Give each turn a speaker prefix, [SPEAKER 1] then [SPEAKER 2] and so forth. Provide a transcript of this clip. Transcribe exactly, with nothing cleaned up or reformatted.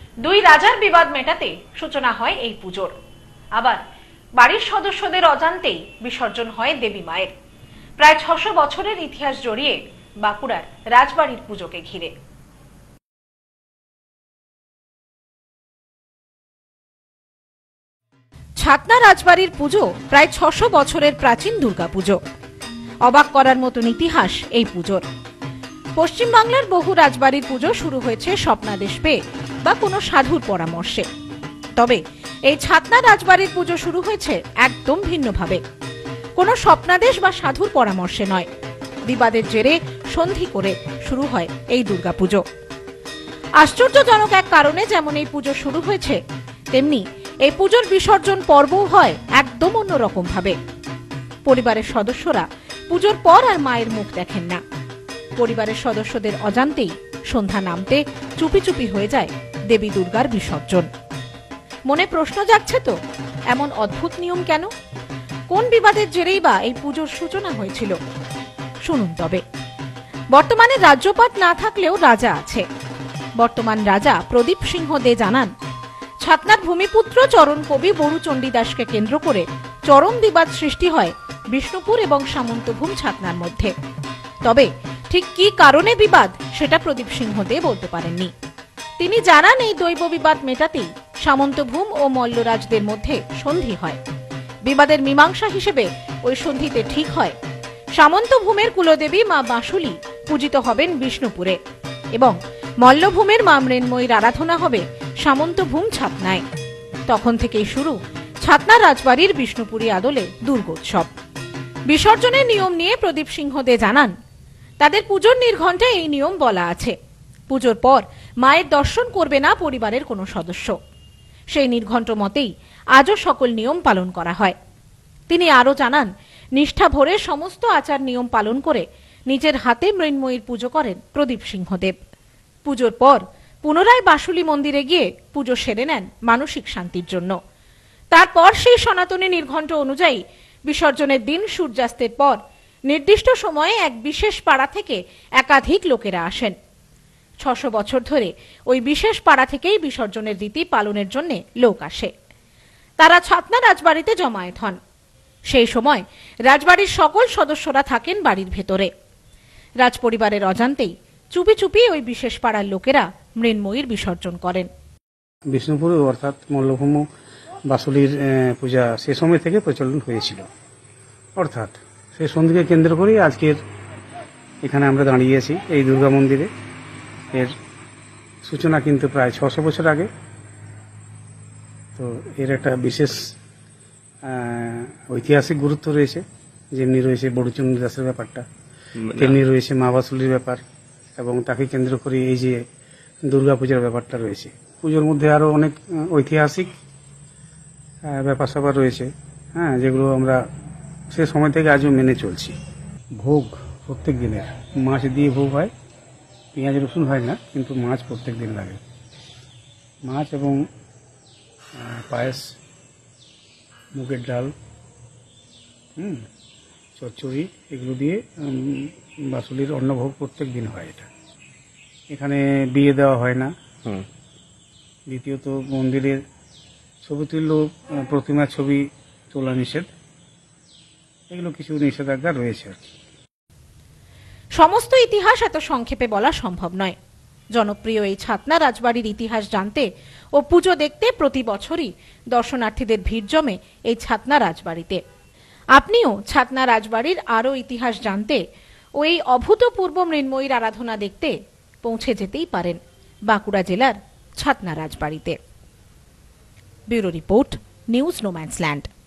[SPEAKER 1] দুই রাজার বিবাদ মেটাতে সূচনা হয় এই পুজোর। আবার বাড়ির সদস্যদের অজান্তেই বিসর্জন হয় দেবী মায়ের। প্রায় ছশো বছরের ইতিহাস জড়িয়ে বাঁকুড়ার রাজবাড়ির পুজোকে ঘিরে। ছাতনা রাজবাড়ির পুজো প্রায় ছশো বছরের প্রাচীন দুর্গাপুজো। অবাক করার মতন ইতিহাস এই পুজোর। পশ্চিমবাংলার বহু রাজবাড়ির পুজো শুরু হয়েছে স্বপ্নাদেশ পেয়ে বা কোনো সাধুর পরামর্শে। তবে এই ছাতনা রাজবাড়ির পুজো শুরু হয়েছে একদম ভিন্নভাবে। কোনো স্বপ্নাদেশ বা সাধুর পরামর্শে নয়, বিবাদের জেরে সন্ধি করে শুরু হয় এই দুর্গাপুজো। আশ্চর্যজনক এক কারণে যেমন এই পুজো শুরু হয়েছে, তেমনি এই পুজোর বিসর্জন পর্বও হয় একদম অন্যরকম ভাবে। পরিবারের সদস্যরা পুজোর পর আর মায়ের মুখ দেখেন না। পরিবারের সদস্যদের অজান্তেই সন্ধ্যা নামতে চুপি চুপি হয়ে যায় দেবী দুর্গার বিসর্জন। মনে প্রশ্ন জাগছে তো, এমন অদ্ভুত নিয়ম কেন? কোন বিবাদের জেরেই বা এই পুজোর সূচনা হয়েছিল? শুনুন তবে। বর্তমানে রাজ্যপাট না থাকলেও রাজা আছে। বর্তমান রাজা প্রদীপ সিংহ দে জানান, ছাতনার ভূমিপুত্র চরণ কবি বড়ু চণ্ডীদাসকে কেন্দ্র করে চরম বিবাদ সৃষ্টি হয় বিষ্ণুপুর এবং সামন্তভূম ছাতনার মধ্যে। তবে ঠিক কি কারণে বিবাদ সেটা প্রদীপ সিংহ দে বলতে পারেননি। তিনি জানান, এই দৈব বিবাদ মেটাতেই সামন্তভূম ও মল্লরাজদের মধ্যে সন্ধি হয়। বিবাদের মীমাংসা হিসেবে ওই সন্ধিতে ঠিক হয় সামন্তভূমের কুলদেবী মা বাঁশুলি পূজিত হবেন বিষ্ণুপুরে এবং মল্লভূমের মা মৃন্ময়ীর আরাধনা হবে সামন্তভূম ছাতনায়। তখন থেকেই শুরু ছাতনা রাজবাড়ির বিষ্ণুপুরী আদলে দুর্গোৎসব। বিসর্জনের নিয়ম নিয়ে প্রদীপ সিংহ দে জানান, তাদের পুজোর নির্ঘণ্টে এই নিয়ম বলা আছে, পুজোর পর মায়ের দর্শন করবে না পরিবারের কোনো সদস্য। সেই নির্ঘণ্ট মতেই আজও সকল নিয়ম পালন করা হয়। তিনি আরও জানান, নিষ্ঠা ভরে সমস্ত আচার নিয়ম পালন করে নিজের হাতে মৃন্ময়ীর পুজো করেন প্রদীপ সিংহদেব। পুজোর পর পুনরায় বাঁশুলি মন্দিরে গিয়ে পুজো সেরে নেন মানসিক শান্তির জন্য। তারপর সেই সনাতনী নির্ঘণ্ট অনুযায়ী বিসর্জনের দিন সূর্যাস্তের পর নির্দিষ্ট সময়ে এক বিশেষ পাড়া থেকে একাধিক লোকেরা আসেন। ছশো বছর ধরে ওই বিশেষ পাড়া থেকেই বিসর্জনের রীতি পালনের জন্য লোক আসে। তারা ছাতনা রাজবাড়িতে জমায়েত হন। সেই সময় রাজবাড়ির সকল সদস্যরা থাকেন বাড়ির ভেতরে। রাজপরিবারের অজান্তেই চুপি চুপি ওই বিশেষ পাড়ার লোকেরা মৃন্ময়ীর বিসর্জন করেন।
[SPEAKER 2] বিষ্ণুপুর অর্থাৎ মল্লভূম বাঁশুলির পূজা সে সময় থেকে প্রচলন হয়েছিল। অর্থাৎ সেই সন্ধিকে কেন্দ্র করেই আজকের এখানে আমরা দাঁড়িয়েছি এই দুর্গা মন্দিরে। এর সূচনা কিন্তু প্রায় ছশো বছর আগে। তো এর একটা বিশেষ ঐতিহাসিক গুরুত্ব রয়েছে, যেমনি রয়েছে বড়ু চণ্ডীদাসের ব্যাপারটা, তেমনি রয়েছে মা বাঁশুলির ব্যাপার, এবং তাকে কেন্দ্র করে এই যে দুর্গা পূজার ব্যাপারটা রয়েছে। পুজোর মধ্যে আরও অনেক ঐতিহাসিক ব্যাপার স্যাপার রয়েছে, হ্যাঁ, যেগুলো আমরা সে সময় থেকে আজও মেনে চলছি। ভোগ প্রত্যেক দিনের মাছ দিয়ে ভোগ হয়, পেঁয়াজ রসুন হয় না, কিন্তু মাছ প্রত্যেক দিন লাগে। মাছ এবং পায়েস, মুগের ডাল, হুম চচ্চড়ি, এগুলো দিয়ে বাঁশুলির অন্নভোগ প্রত্যেক দিন হয়। এটা এখানে বিয়ে দেওয়া হয় না। দ্বিতীয়ত মন্দিরের ছবি তুল্য প্রতিমার ছবি তোলা নিষেধ। এগুলো কিছু নিষেধাজ্ঞা রয়েছে আর কি।
[SPEAKER 1] সমস্ত ইতিহাস এত সংক্ষেপে বলা সম্ভব নয়। জনপ্রিয় এই ছাতনা রাজবাড়ির ইতিহাস জানতে ও পুজো দেখতে প্রতি বছরই দর্শনার্থীদের ভিড় জমে এই ছাতনা রাজবাড়িতে। আপনিও ছাতনা রাজবাড়ির আরও ইতিহাস জানতে ও এই অভূতপূর্ব মৃন্ময়ীর আরাধনা দেখতে পৌঁছে যেতেই পারেন বাঁকুড়া জেলার ছাতনা রাজবাড়িতে। Bureau report, news no man's land.